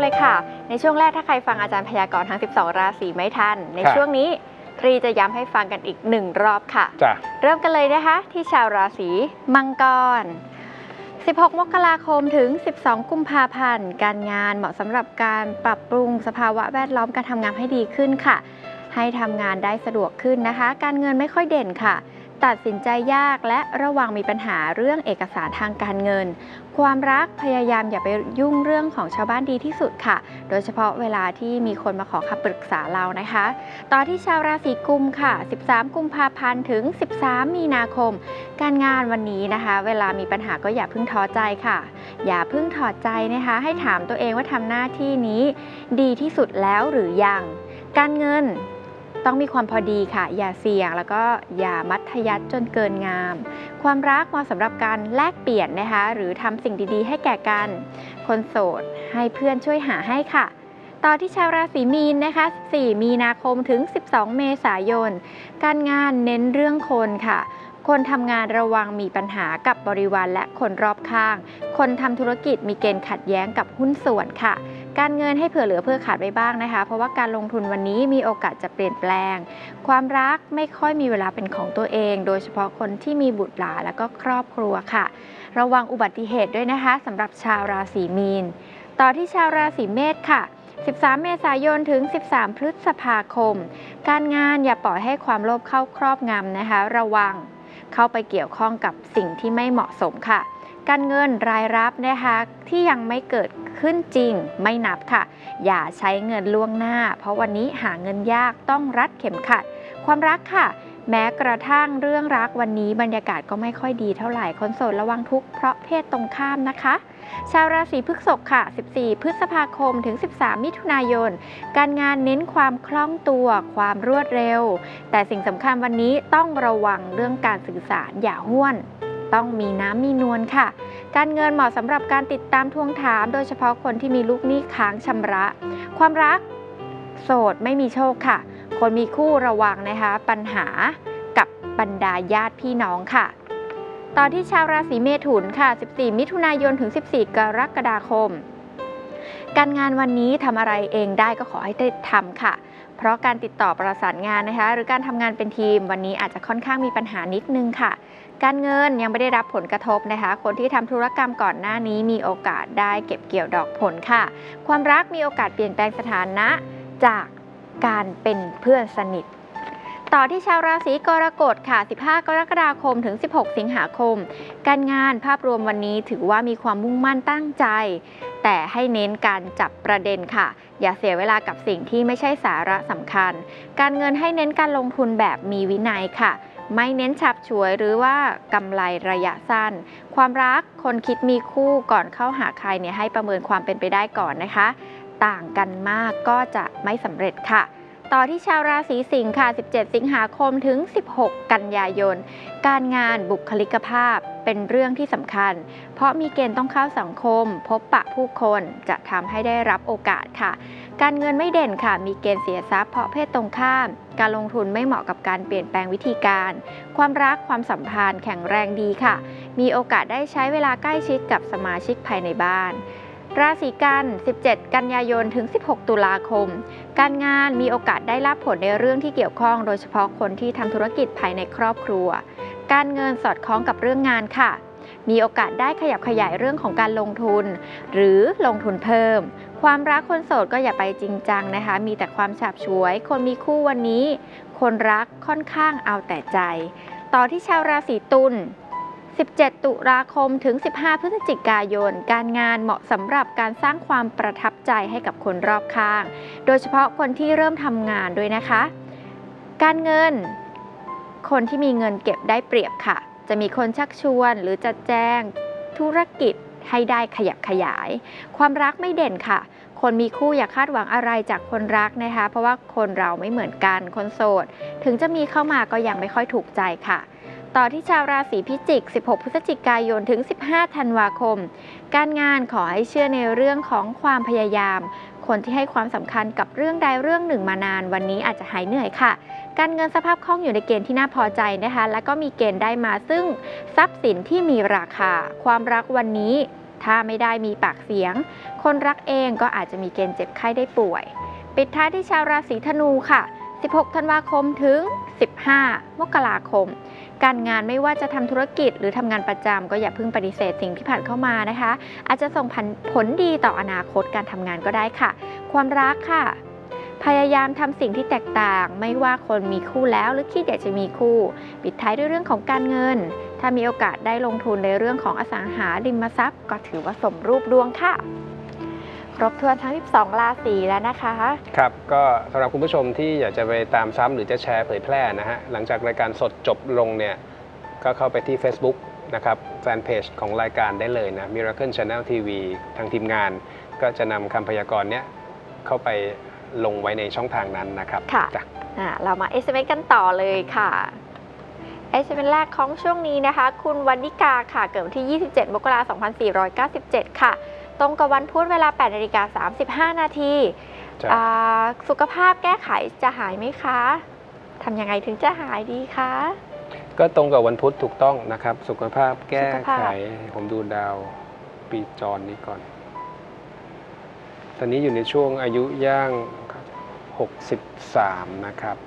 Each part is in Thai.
เลยค่ะในช่วงแรกถ้าใครฟังอาจารย์พยากรณ์ทั้ง12ราศีไม่ทันในช่วงนี้ตรีจะย้ำให้ฟังกันอีก1รอบค่ะเริ่มกันเลยนะคะที่ชาวราศีมังกร16 มกราคมถึง12 กุมภาพันธ์การงานเหมาะสำหรับการปรับปรุงสภาวะแวดล้อมการทำงานให้ดีขึ้นค่ะให้ทำงานได้สะดวกขึ้นนะคะการเงินไม่ค่อยเด่นค่ะตัดสินใจยากและระวังมีปัญหาเรื่องเอกสารทางการเงินความรักพยายามอย่าไปยุ่งเรื่องของชาวบ้านดีที่สุดค่ะโดยเฉพาะเวลาที่มีคนมาขอคำปรึกษาเรานะคะต่อที่ชาวราศีกุมค่ะ13 กุมภาพันธ์ถึง13 มีนาคมการงานวันนี้นะคะเวลามีปัญหาก็อย่าเพิ่งท้อใจค่ะอย่าเพิ่งถอดใจนะคะให้ถามตัวเองว่าทำหน้าที่นี้ดีที่สุดแล้วหรือยังการเงินต้องมีความพอดีค่ะอย่าเสี่ยงแล้วก็อย่ามัธยัสถ์จนเกินงามความรักเหมาะสำหรับการแลกเปลี่ยนนะคะหรือทำสิ่งดีๆให้แก่กันคนโสดให้เพื่อนช่วยหาให้ค่ะต่อที่ชาวราศีมีนนะคะ4 มีนาคมถึง12 เมษายนการงานเน้นเรื่องคนค่ะคนทำงานระวังมีปัญหากับบริวารและคนรอบข้างคนทำธุรกิจมีเกณฑ์ขัดแย้งกับหุ้นส่วนค่ะการเงินให้เผื่อเหลือเพื่อขาดไว้บ้างนะคะเพราะว่าการลงทุนวันนี้มีโอกาสจะเปลี่ยนแปลงความรักไม่ค่อยมีเวลาเป็นของตัวเองโดยเฉพาะคนที่มีบุตรหลานและก็ครอบครัวค่ะระวังอุบัติเหตุด้วยนะคะสำหรับชาวราศีมีนต่อที่ชาวราศีเมษค่ะ13 เมษายนถึง13 พฤษภาคมการงานอย่าปล่อยให้ความโลภเข้าครอบงำนะคะระวังเข้าไปเกี่ยวข้องกับสิ่งที่ไม่เหมาะสมค่ะการเงินรายรับนะคะที่ยังไม่เกิดขึ้นจริงไม่นับค่ะอย่าใช้เงินล่วงหน้าเพราะวันนี้หาเงินยากต้องรัดเข็มขัดความรักค่ะแม้กระทั่งเรื่องรักวันนี้บรรยากาศก็ไม่ค่อยดีเท่าไหร่คนโสดระวังทุกข์เพราะเพศตรงข้ามนะคะชาวราศีพฤษภค่ะ14 พฤษภาคมถึง13 มิถุนายนการงานเน้นความคล่องตัวความรวดเร็วแต่สิ่งสำคัญวันนี้ต้องระวังเรื่องการสื่อสารอย่าห้วนต้องมีน้ำมีนวลค่ะการเงินเหมาะสำหรับการติดตามทวงถามโดยเฉพาะคนที่มีลูกหนี้ค้างชำระความรักโสดไม่มีโชคค่ะคนมีคู่ระวังนะคะปัญหากับบรรดาญาติพี่น้องค่ะต่อที่ชาวราศีเมถุนค่ะ14 มิถุนายนถึง14 กรกฎาคมการงานวันนี้ทำอะไรเองได้ก็ขอให้ได้ทำค่ะเพราะการติดต่อประสานงานนะคะหรือการทำงานเป็นทีมวันนี้อาจจะค่อนข้างมีปัญหานิดนึงค่ะการเงินยังไม่ได้รับผลกระทบนะคะคนที่ทำธุรกรรมก่อนหน้านี้มีโอกาสได้เก็บเกี่ยวดอกผลค่ะความรักมีโอกาสเปลี่ยนแปลงสถานะจากการเป็นเพื่อนสนิทต่อที่ชาวราศีกรกฎค่ะ15 กรกฎาคมถึง16 สิงหาคมการงานภาพรวมวันนี้ถือว่ามีความมุ่งมั่นตั้งใจแต่ให้เน้นการจับประเด็นค่ะอย่าเสียเวลากับสิ่งที่ไม่ใช่สาระสำคัญการเงินให้เน้นการลงทุนแบบมีวินัยค่ะไม่เน้นฉับฉวยหรือว่ากำไรระยะสั้นความรักคนคิดมีคู่ก่อนเข้าหาใครเนี่ยให้ประเมินความเป็นไปได้ก่อนนะคะต่างกันมากก็จะไม่สำเร็จค่ะต่อที่ชาวราศีสิงค์ค่ะ17 สิงหาคมถึง16 กันยายนการงานบุคลิกภาพเป็นเรื่องที่สำคัญเพราะมีเกณฑ์ต้องเข้าสังคมพบปะผู้คนจะทำให้ได้รับโอกาสค่ะการเงินไม่เด่นค่ะมีเกณฑ์เสียทรัพย์เพราะเพศตรงข้ามการลงทุนไม่เหมาะกับการเปลี่ยนแปลงวิธีการความรักความสัมพันธ์แข็งแรงดีค่ะมีโอกาสได้ใช้เวลาใกล้ชิดกับสมาชิกภายในบ้านราศีกัน17 กันยายนถึง16 ตุลาคมการงานมีโอกาสได้รับผลในเรื่องที่เกี่ยวข้องโดยเฉพาะคนที่ทำธุรกิจภายในครอบครัวการเงินสอดคล้องกับเรื่องงานค่ะมีโอกาสได้ขยับขยายเรื่องของการลงทุนหรือลงทุนเพิ่มความรักคนโสดก็อย่าไปจริงจังนะคะมีแต่ความฉาบฉวยคนมีคู่วันนี้คนรักค่อนข้างเอาแต่ใจต่อที่ชาวราศีตุล17 ตุลาคมถึง15 พฤศจิกายนการงานเหมาะสำหรับการสร้างความประทับใจให้กับคนรอบข้างโดยเฉพาะคนที่เริ่มทำงานด้วยนะคะการเงินคนที่มีเงินเก็บได้เปรียบค่ะจะมีคนชักชวนหรือจะแจ้งธุรกิจให้ได้ขยับขยายความรักไม่เด่นค่ะคนมีคู่อย่าคาดหวังอะไรจากคนรักนะคะเพราะว่าคนเราไม่เหมือนกันคนโสดถึงจะมีเข้ามาก็ยังไม่ค่อยถูกใจค่ะต่อที่ชาวราศีพิจิก16 พฤศจิกายนถึง15 ธันวาคมการงานขอให้เชื่อในเรื่องของความพยายามคนที่ให้ความสำคัญกับเรื่องใดเรื่องหนึ่งมานานวันนี้อาจจะหายเหนื่อยค่ะการเงินสภาพคล่องอยู่ในเกณฑ์ที่น่าพอใจนะคะและก็มีเกณฑ์ได้มาซึ่งทรัพย์สินที่มีราคาความรักวันนี้ถ้าไม่ได้มีปากเสียงคนรักเองก็อาจจะมีเกณฑ์เจ็บไข้ได้ป่วยปิดท้ายที่ชาวราศีธนูค่ะ16 ธันวาคมถึง 15 มกราคมการงานไม่ว่าจะทำธุรกิจหรือทำงานประจำก็อย่าเพิ่งปฏิเสธสิ่งที่ผ่านเข้ามานะคะอาจจะส่งผลดีต่ออนาคตการทำงานก็ได้ค่ะความรักค่ะพยายามทำสิ่งที่แตกต่างไม่ว่าคนมีคู่แล้วหรือคิดอยากจะมีคู่ปิดท้ายด้วยเรื่องของการเงินถ้ามีโอกาสได้ลงทุนในเรื่องของอสังหาริมทรัพย์ก็ถือว่าสมรูปดวงค่ะครบถ้วนทั้ง12ราศีแล้วนะคะครับก็สำหรับคุณผู้ชมที่อยากจะไปตามซ้ำหรือจะแชร์เผยแพร่นะฮะหลังจากรายการสดจบลงเนี่ยก็เข้าไปที่ Facebook นะครับแฟนเพจของรายการได้เลยนะ Miracle Channel TV ทางทีมงานก็จะนำคำพยากรณ์เนี้ยเข้าไปลงไว้ในช่องทางนั้นนะครับค่ะเรามา SMS กันต่อเลยค่ะ SMS แรกของช่วงนี้นะคะคุณวรรณิกาค่ะเกิดวันที่ 27 มกราคม 2497 ค่ะตรงกับวันพุธเวลา 8:35 นาทีสุขภาพแก้ไขจะหายไหมคะทำยังไงถึงจะหายดีคะก็ตรงกับวันพุธถูกต้องนะครับสุขภาพแก้ไขผมดูดาวปีจรนี้ก่อนตอนนี้อยู่ในช่วงอายุย่าง63นะครับ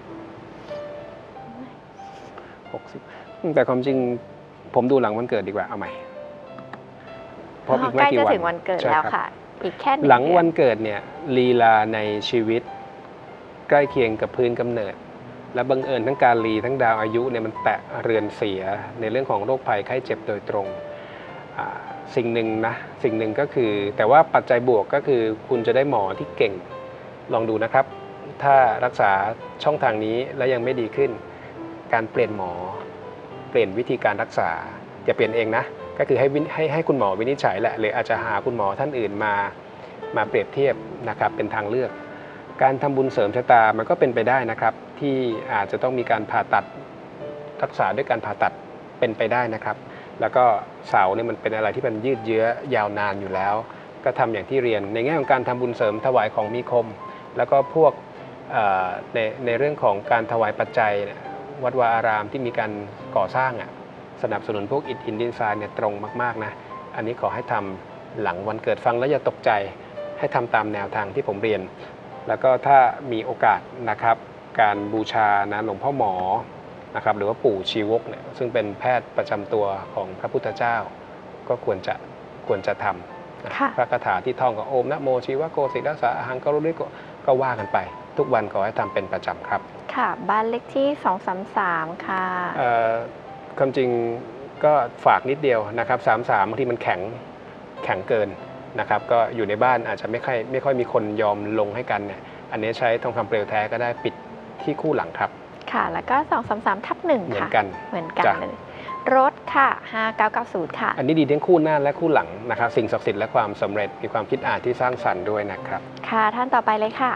60แต่ความจริงผมดูหลังวันเกิดดีกว่าเอาใหม่เพราะอีกไม่กี่วันใกล้จะถึงวันเกิดแล้วค่ะอีกแค่หลังวันเกิดเนี่ยลีลาในชีวิตใกล้เคียงกับพื้นกำเนิดและบังเอิญทั้งการลีทั้งดาวอายุเนี่ยมันแตะเรือนเสียในเรื่องของโรคภัยไข้เจ็บโดยตรงสิ่งหนึ่งก็คือแต่ว่าปัจจัยบวกก็คือคุณจะได้หมอที่เก่งลองดูนะครับถ้ารักษาช่องทางนี้แล้วยังไม่ดีขึ้นการเปลี่ยนหมอเปลี่ยนวิธีการรักษาอย่าเปลี่ยนเองนะก็คือให้คุณหมอวินิจฉัยแหละหรืออาจจะหาคุณหมอท่านอื่นมาเปรียบเทียบนะครับเป็นทางเลือกการทำบุญเสริมชะตามันก็เป็นไปได้นะครับที่อาจจะต้องมีการผ่าตัดรักษาด้วยการผ่าตัดเป็นไปได้นะครับแล้วก็เสาเนี่ยมันเป็นอะไรที่มันยืดเยื้อยาวนานอยู่แล้วก็ทำอย่างที่เรียนในแง่ของการทำบุญเสริมถวายของมีคมแล้วก็พวกในเรื่องของการถวายปัจจัยวัดวาอารามที่มีการก่อสร้างสนับสนุนพวกอิฐหินดินทรายเนี่ยตรงมากๆนะอันนี้ขอให้ทำหลังวันเกิดฟังแล้วอย่าตกใจให้ทำตามแนวทางที่ผมเรียนแล้วก็ถ้ามีโอกาสนะครับการบูชานะหลวงพ่อหมอนะครับหรือว่าปู่ชีวกเนี่ยซึ่งเป็นแพทย์ประจำตัวของพระพุทธเจ้าก็ควรจะทำพระคาถาที่ท่องก็โอมนะโมชีวโกศิรัสสะหังกรุริโกก็ว่ากันไปทุกวันขอให้ทำเป็นประจำครับค่ะบ้านเลขที่233ค่ะความจริงก็ฝากนิดเดียวนะครับ33บางทีมันแข็งเกินนะครับก็อยู่ในบ้านอาจจะไม่ค่อยมีคนยอมลงให้กันเนี่ยอันนี้ใช้ทองคำเปลวแท้ก็ได้ปิดที่คู่หลังครับค่ะแล้วก็233/1 เหมือนกันเลยรถค่ะ5990ค่ะอันนี้ดีทั้งคู่หน้าและคู่หลังนะครับสิ่งศักดิ์สิทธิ์และความสำเร็จมีความคิดอ่านที่สร้างสรรค์ด้วยนะครับค่ะท่านต่อไปเลยค่ะ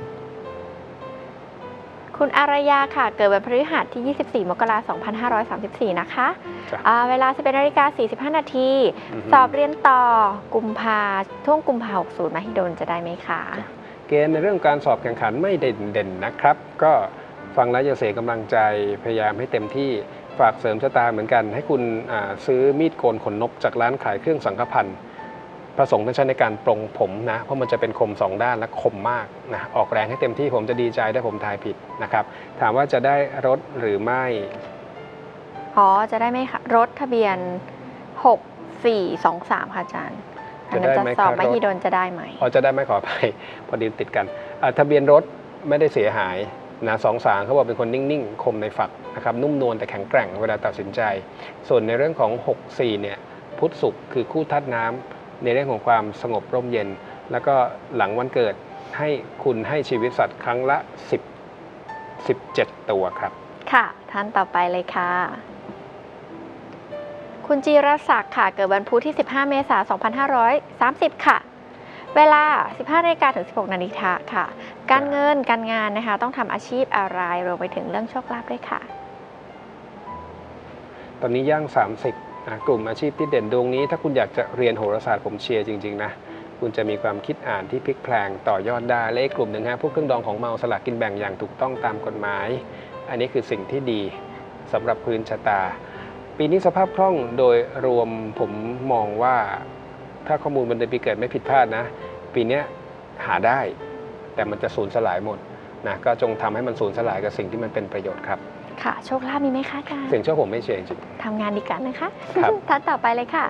คุณอารยาค่ะเกิดวันพฤหัสที่24 มกราคม 2534นะคะเวลา 11:45 นาทีสอบเรียนต่อช่วงกุมภาพันธ์60มหิดลจะได้ไหมคะเกณฑ์ในเรื่องการสอบแข่งขันไม่เด่นนะครับก็ฟังแล้วอย่าเสียกำลังใจพยายามให้เต็มที่ฝากเสริมชะตาเหมือนกันให้คุณซื้อมีดโกนขนนกจากร้านขายเครื่องสังฆพันธ์พระสงฆ์ท่านใช้ในการปรงผมนะเพราะมันจะเป็นคม2ด้านและคมมากนะออกแรงให้เต็มที่ผมจะดีใจได้ผมทายผิดนะครับถามว่าจะได้รถหรือไม่จะได้ไหมคะรถทะเบียน6423ค่ะอาจารย์อันนั้นจะสอบมหิดลจะได้ไหมจะได้ไหมขอไปพอดีติดกันทะเบียนรถไม่ได้เสียหายนะ23เขาบอกเป็นคนนิ่งๆคมในฝักนะครับนุ่มนวลแต่แข็งแกร่งเวลาตัดสินใจส่วนในเรื่องของ64เนี่ยพุธศุกร์คือคู่ธาตุน้ำในเรื่องของความสงบร่มเย็นแล้วก็หลังวันเกิดให้คุณให้ชีวิตสัตว์ครั้งละ17 ตัวครับค่ะท่านต่อไปเลยค่ะคุณจีรศักดิ์ค่ะเกิดวันพุธที่15 เมษายน 2530ค่ะเวลา 15 นาฬิกาถึง 16 นาฬิกาค่ะการเงินการงานนะคะต้องทำอาชีพอะไรรวมไปถึงเรื่องโชคลาภด้วยค่ะตอนนี้ย่าง30กลุ่มอาชีพที่เด่นดวงนี้ถ้าคุณอยากจะเรียนโหราศาสตร์ผมเชียร์จริงๆนะคุณจะมีความคิดอ่านที่พลิกแพลงต่อยอดได้และอีกกลุ่มหนึ่งพวกเครื่องดองของเมาสลากกินแบ่งอย่างถูกต้องตามกฎหมายอันนี้คือสิ่งที่ดีสำหรับพื้นชะตาปีนี้สภาพคล่องโดยรวมผมมองว่าถ้าข้อมูลบนเดือนปีเกิดไม่ผิดพลาดนะปีนี้หาได้แต่มันจะสูญสลายหมดนะก็จงทำให้มันสูญสลายกับสิ่งที่มันเป็นประโยชน์ครับค่ะโชคลาภมีไหมคะอาจารย์เสียงโชคผมไม่เชื่อจริงทำงานดีกันนะคะครับท่านต่อไปเลยค่ะ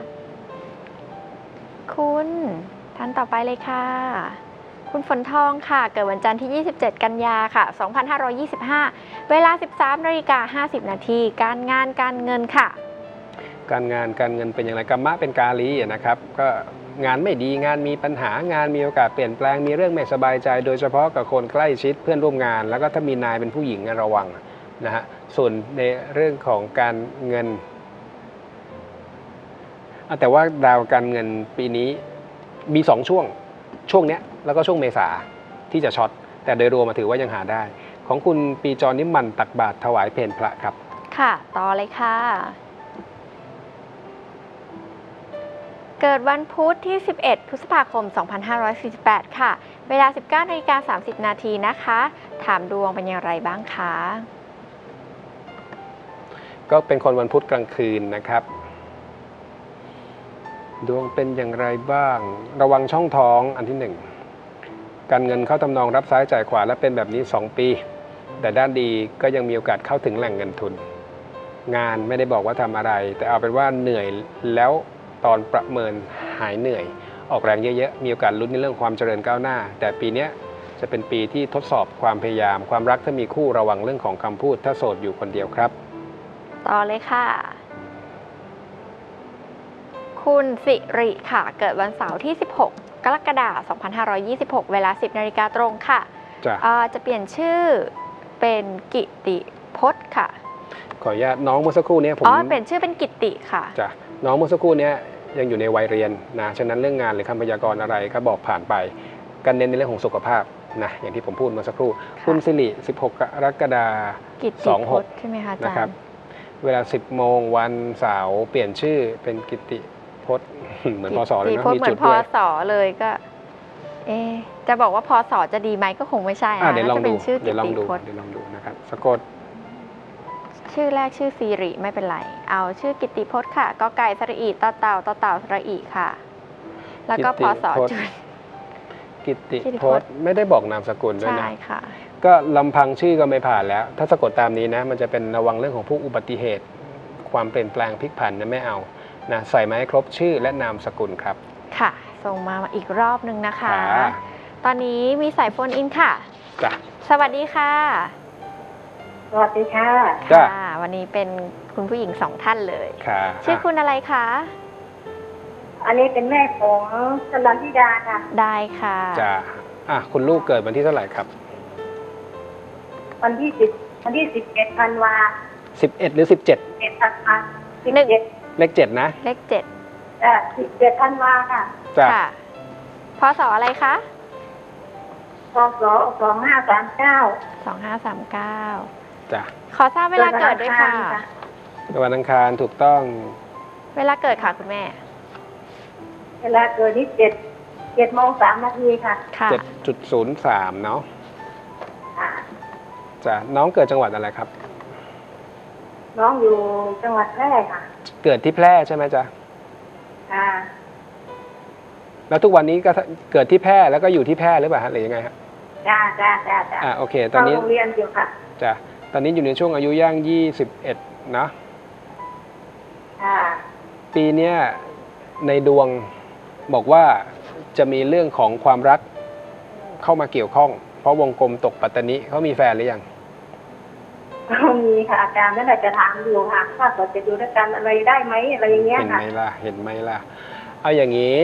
คุณท่านต่อไปเลยค่ะคุณฝนทองค่ะเกิดวันจันทร์ที่ 27 กันยาค่ะ 2525 เวลา 13:50 นาทีการงานการเงินค่ะการงานการเงินเป็นอย่างไรกัมมะเป็นกาลีนะครับก็งานไม่ดีงานมีปัญหางานมีโอกาสเปลี่ยนแปลงมีเรื่องไม่สบายใจโดยเฉพาะกับคนใกล้ชิดเพื่อนร่วมงานแล้วก็ถ้ามีนายเป็นผู้หญิงระวังนะฮะส่วนในเรื่องของการเงินแต่ว่าดาวการเงินปีนี้มี2ช่วงเนี้ยแล้วก็ช่วงเมษาที่จะช็อตแต่โดยรวมมาถือว่ายังหาได้ของคุณปีจรนิมันตักบาตรถวายเพลพระครับค่ะต่อเลยค่ะเกิดวันพุธที่ 11 พฤษภาคม 2548 ค่ะเวลา 19:30 นาทีนะคะถามดวงเป็นอย่างไรบ้างคะก็เป็นคนวันพุธกลางคืนนะครับดวงเป็นอย่างไรบ้างระวังช่องท้องอันที่1การเงินเข้าทำนองรับซ้ายจ่ายขวาและเป็นแบบนี้2ปีแต่ด้านดีก็ยังมีโอกาสเข้าถึงแหล่งเงินทุนงานไม่ได้บอกว่าทำอะไรแต่เอาเป็นว่าเหนื่อยแล้วตอนประเมินหายเหนื่อยออกแรงเยอะๆมีโอกาสลุ้นในเรื่องความเจริญก้าวหน้าแต่ปีนี้จะเป็นปีที่ทดสอบความพยายามความรักถ้ามีคู่ระวังเรื่องของคำพูดถ้าโสดอยู่คนเดียวครับต่อเลยค่ะคุณสิริค่ะเกิดวันเสาร์ที่ 16 กรกฎาคม 2526 เวลา 10 นาฬิกาตรงค่ะจะเปลี่ยนชื่อเป็นกิติพจน์ค่ะขออนุญาตน้องเมื่อสักครู่นี้ผมเปลี่ยนชื่อเป็นกิติค่ะจ้ะน้องเมื่อสักครู่นี้ยังอยู่ในวัยเรียนนะฉะนั้นเรื่องงานหรือคำพยากรณ์อะไรก็บอกผ่านไปกันเน้นในเรื่องของสุขภาพนะอย่างที่ผมพูดเมื่อสักครู่คุณสิริ 16 กรกฎาคม 26 ใช่ไหมคะอาจารย์นะครับเวลา 10 โมงวันเสาร์เปลี่ยนชื่อเป็นกิติพจน์เหมือนพศเลยนะมีจุดด้วยเหมือนพศเลยก็จะบอกว่าพศจะดีไหมก็คงไม่ใช่เดี๋ยวลองดูเดี๋ยวลองดูนะครับสะกดชื่อแรกชื่อสิริไม่เป็นไรเอาชื่อกิติพจน์ค่ะกไก่สระอีต่อเต่าสระอีค่ะแล้วก็พศจุดกิติพจน์ไม่ได้บอกนามสกุลด้วยนะใช่ค่ะก็ลำพังชื่อก็ไม่ผ่านแล้วถ้าสะกดตามนี้นะมันจะเป็นระวังเรื่องของพวกอุบัติเหตุความเปลี่ยนแปลงพลิกผันนะไม่เอานะใส่มาให้ครบชื่อและนามสกุลครับค่ะส่งมาอีกรอบนึงนะคะตอนนี้มีสายโฟนอินค่ะจ้ะสวัสดีค่ะสวัสดีค่ะค่ะวันนี้เป็นคุณผู้หญิง2ท่านเลยค่ะชื่อคุณอะไรคะอันนี้เป็นแม่ของชลันธิดาค่ะได้ค่ะจ้ะคุณลูกเกิดวันที่เท่าไหร่ครับวันที่11 ธันวา 11หรือ17 11 ธันวา17 เลข7นะเลข7 17 ธันวาค่ะจ้ะพศอะไรคะพศ2539 จ้ะขอทราบเวลาเกิดด้วยค่ะวันอังคารถูกต้องเวลาเกิดค่ะคุณแม่เวลาเกิดที่7 โมง 3 นาทีค่ะ 7.03 เนาะจ้ะน้องเกิดจังหวัดอะไรครับน้องอยู่จังหวัดแพร่ค่ะเกิดที่แพร่ใช่ไหมจ๊ะแล้วทุกวันนี้ก็เกิดที่แพร่แล้วก็อยู่ที่แพร่หรือเปล่าฮะหรือยังไงครับจ้าโอเคตอนนี้เรียนอยู่ค่ะจ้ะตอนนี้อยู่ในช่วงอายุย่าง21เนาะปีนี้ในดวงบอกว่าจะมีเรื่องของความรักเข้ามาเกี่ยวข้องเพราะวงกลมตกปัตตานิเขามีแฟนหรือยังมีค่ะอาจารย์นั่นแหละจะถามอยู่ค่ะว่าเราจะดูด้วยกันอะไรได้ไหมอะไรอย่างเงี้ยค่ะเห็นไหมล่ะเอาอย่างนี้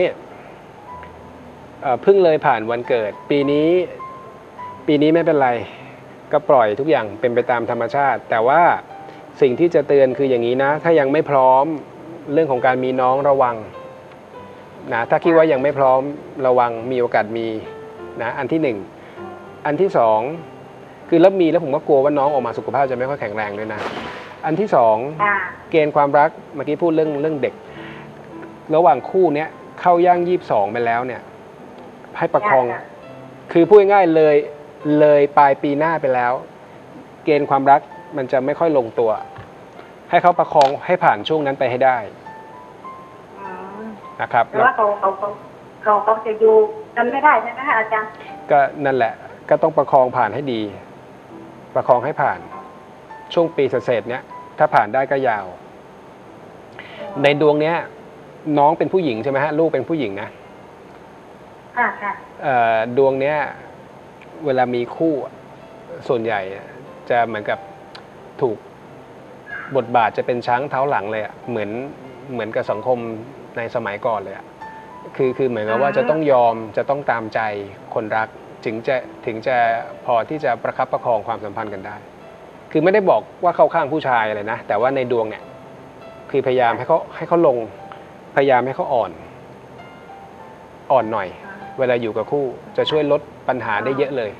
เพิ่งเลยผ่านวันเกิดปีนี้ไม่เป็นไรก็ปล่อยทุกอย่างเป็นไปตามธรรมชาติแต่ว่าสิ่งที่จะเตือนคืออย่างนี้นะถ้ายังไม่พร้อมเรื่องของการมีน้องระวังนะถ้าคิดว่ายังไม่พร้อมระวังมีโอกาสมีนะอันที่1อันที่2คือแล้วผมก็กลัวว่าน้องออกมาสุขภาพจะไม่ค่อยแข็งแรงด้วยนะอันที่2เกณฑ์ความรักเมื่อกี้พูดเรื่องเด็กระหว่างคู่เนี้ยเข้าย่าง22ไปแล้วเนี่ยให้ประคองคือพูดง่ายๆเลยปลายปีหน้าไปแล้วเกณฑ์ความรักมันจะไม่ค่อยลงตัวให้เขาประคองให้ผ่านช่วงนั้นไปให้ได้นะครับแต่ว่าเขาจะอยู่กันไม่ได้ใช่ไหมคะอาจารย์ก็นั่นแหละก็ต้องประคองผ่านให้ดี ประคองให้ผ่านช่วงปีเศษเนี้ยถ้าผ่านได้ก็ยาวในดวงเนี้ยน้องเป็นผู้หญิงใช่ไหมฮะลูกเป็นผู้หญิงนะค่ะดวงเนี้ยเวลามีคู่ส่วนใหญ่จะเหมือนกับถูกบทบาทจะเป็นช้างเท้าหลังเลยเหมือนกับสังคมในสมัยก่อนเลยคือเหมือนกับว่าจะต้องยอมจะต้องตามใจคนรักถึงจะพอที่จะประคับประคองความสัมพันธ์กันได้คือไม่ได้บอกว่าเข้าข้างผู้ชายอะไรนะแต่ว่าในดวงเนี่ยคือพยายามให้เขาลงพยายามให้เขาอ่อนหน่อยเวลาอยู่กับคู่จะช่วยลดปัญหาได้เยอะเลย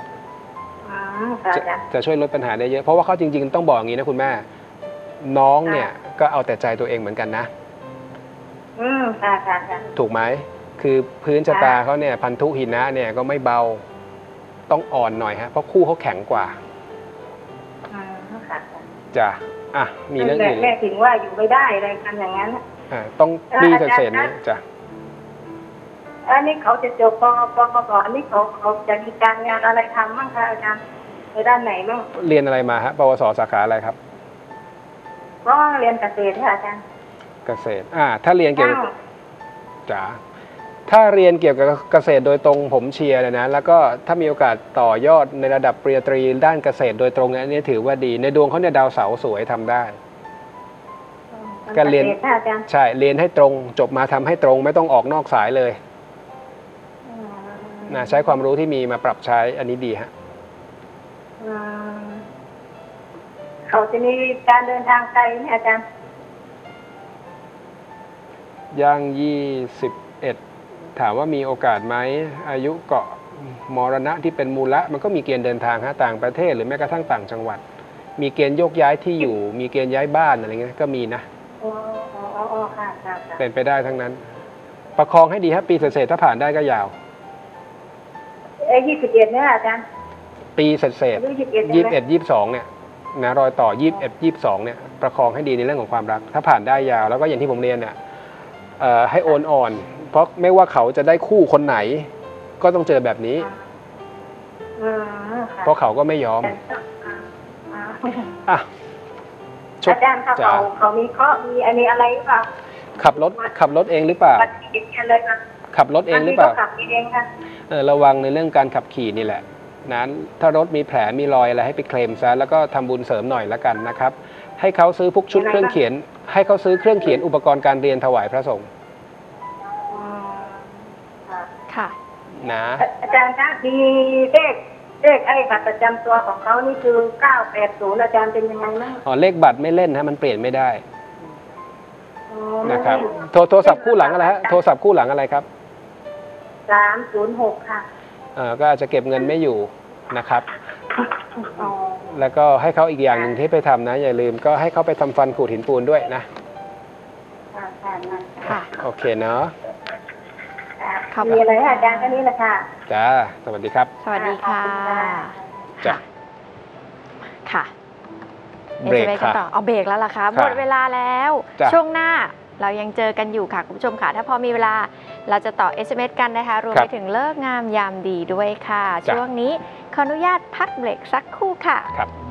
จะช่วยลดปัญหาได้เยอะเพราะว่าเขาจริงๆต้องบอกอย่างนี้นะคุณแม่น้องเนี่ยก็เอาแต่ใจตัวเองเหมือนกันนะถูกไหมคือพื้นชะตาเขาเนี่ยพันธุหินะเนี่ยก็ไม่เบาต้องอ่อนหน่อยฮะเพราะคู่เขาแข็งกว่าจ้ะมีเรื่องอื่นแม่ถึงว่าอยู่ไม่ได้อะไรกันอย่างนั้นต้องปีเศษนี้จ้ะอันนี้เขาจะจบปกอันนี้เขาจะมีการงานอะไรทำบ้างคะอาจารย์ในด้านไหนบ้างเรียนอะไรมาฮะปวสสาขาอะไรครับก็เรียนเกษตรค่ะอาจารย์เกษตรถ้าเรียนเกี่ยวกับจ๋าถ้าเรียนเกี่ยวกับเกษตรโดยตรงผมเชียร์เลยนะแล้วก็ถ้ามีโอกาสต่อยอดในระดับปริญญาตรีด้านเกษตรโดยตรงอันนี้ถือว่าดีในดวงเขาเนี่ยดาวเสาร์สวยทำได้การเรียนใช่เรียนให้ตรงจบมาทำให้ตรงไม่ต้องออกนอกสายเลยใช้ความรู้ที่มีมาปรับใช้อันนี้ดีฮะเขาจะมีการเดินทางไกลไหมอาจารย์ย่าง21ถามว่ามีโอกาสไหมอายุเกาะมรณะที่เป็นมูลละมันก็มีเกณฑ์เดินทางต่างประเทศหรือแม้กระทั่งต่างจังหวัดมีเกณฑ์โยกย้ายที่อยู่มีเกณฑ์ย้ายบ้านอะไรเงี้ยก็มีนะเป็นไปได้ทั้งนั้นประคองให้ดีครับปีเศษถ้าผ่านได้ก็ยาว 21เนี่ยอาจารย์ปีเศษ21 22เนี่ยนะรอยต่อ21 22เนี่ยประคองให้ดีในเรื่องของความรักถ้าผ่านได้ยาวแล้วก็อย่างที่ผมเรียนเนี่ยให้โอนอ่อนเพราะไม่ว่าเขาจะได้คู่คนไหนก็ต้องเจอแบบนี้เพราะเขาก็ไม่ยอมอาจารย์เขามีข้อมีอันนี้อะไรหรือเปล่าขับรถเองหรือเปล่าขับรถเองหรือเปล่าระวังในเรื่องการขับขี่นี่แหละนั้นถ้ารถมีแผลมีรอยอะไรให้ไปเคลมซะแล้วก็ทำบุญเสริมหน่อยละกันนะครับให้เขาซื้อพวกชุดเครื่องเขียนให้เขาซื้อเครื่องเขียนอุปกรณ์การเรียนถวายพระสงฆ์ค่ะนะอาจารย์คะมีเลขไอ้บัตรประจำตัวของเขานี่คือ980อาจารย์เป็นยังไงบ้างเลขบัตรไม่เล่นฮะมันเปลี่ยนไม่ได้นะครับโทรศัพท์คู่หลังอะไรฮะโทรศัพท์คู่หลังอะไรครับ 306ค่ะก็อาจจะเก็บเงินไม่อยู่นะครับแล้วก็ให้เขาอีกอย่างหนึ่งที่ไปทำนะอย่าลืมก็ให้เขาไปทำฟันขูดหินปูนด้วยนะค่ะโอเคเนาะมีอะไรอาจารย์แค่นี้แหละค่ะจ้าสวัสดีครับสวัสดีค่ะจ้าค่ะเบรกค่ะเอาเบรกแล้วล่ะคะหมดเวลาแล้วช่วงหน้าเรายังเจอกันอยู่ค่ะคุณผู้ชมค่ะถ้าพอมีเวลาเราจะต่อ SMS กันนะคะรวมไปถึงเลิกงามยามดีด้วยค่ะช่วงนี้ขออนุญาตพักเบรกสักครู่ค่ะครับ